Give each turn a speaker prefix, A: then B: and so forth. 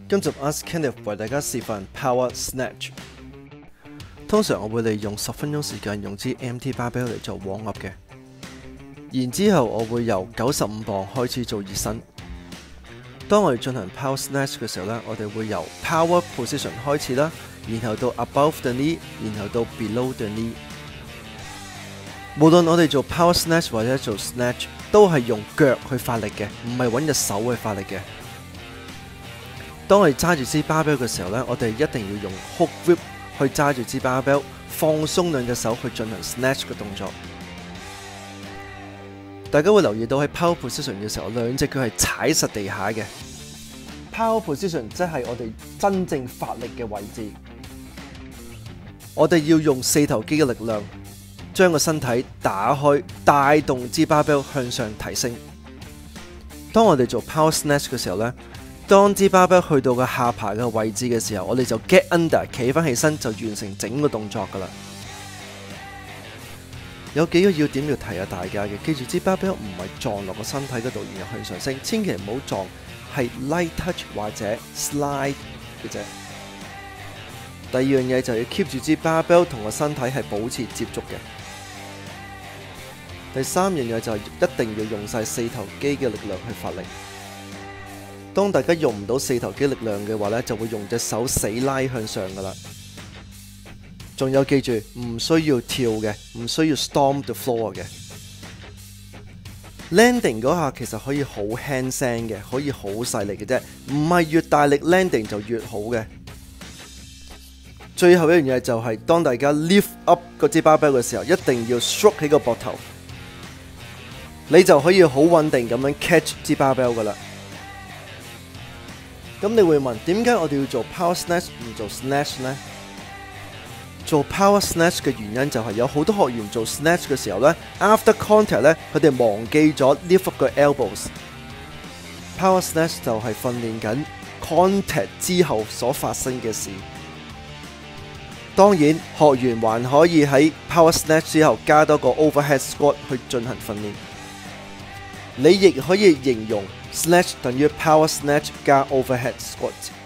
A: 今集 Ask Kenneth 為大家示範 Power Snatch。通常我會利用10分鐘時間用支 MT barbell 嚟做 warm up 嘅，然之後我會由95磅開始做熱身。當我哋進行 Power Snatch 嘅時候咧，我哋會由 Power Position 開始啦，然後到 Above the knee， 然後到 Below the knee。無論我哋做 Power Snatch 或者做 Snatch， 都係用腳去發力嘅，唔係揾隻手去發力嘅。當我哋揸住支 barbell 嘅時候咧，我哋一定要用 hook grip 去揸住支 barbell， 放鬆兩隻手去進行 snatch 嘅動作。大家會留意到喺 power position 嘅時候，兩隻腳係踩實地下嘅。power position 即係我哋真正發力嘅位置。我哋要用四頭肌嘅力量，將個身體打開，帶動支 barbell向上提升。當我哋做 power snatch 嘅時候咧，當支 barbell 去到個下巴嘅位置嘅時候，我哋就 get under 企翻起身就完成整個動作噶啦。有幾個要點要提下大家嘅，記住支 barbell 唔係撞落個身體嗰度然後向上升，千祈唔好撞，係 light touch 或者 slide 嘅啫。第二樣嘢就要 keep 住支 barbell 同個身體係保持接觸嘅。第三樣嘢就係一定要用晒四頭肌嘅力量去發力。當大家用唔到四頭肌力量嘅話咧，就會用隻手死拉向上噶啦。仲有記住，唔需要跳嘅，唔需要 stomp the floor 嘅。landing 嗰下其實可以好輕聲嘅，可以好細力嘅啫，唔係越大力 landing 就越好嘅。最後一樣嘢就係，當大家 lift up 個支 barbell 嘅時候，一定要 stroke 起個膊頭，你就可以好穩定咁樣 catch 支 barbell 噶啦。咁你會問，點解我哋要做 Power Snatch 唔做 Snatch 呢？做 Power Snatch 嘅原因就係有好多學員做 Snatch 嘅時候呢 after contact 呢，佢哋忘記咗 lift up 個 elbows。Power Snatch 就係訓練緊 contact 之後所發生嘅事。當然，學員還可以喺 Power Snatch 之後加多個 overhead squat 去進行訓練。你亦可以形容 Snatch 等於 Power Snatch 加 Overhead Squat。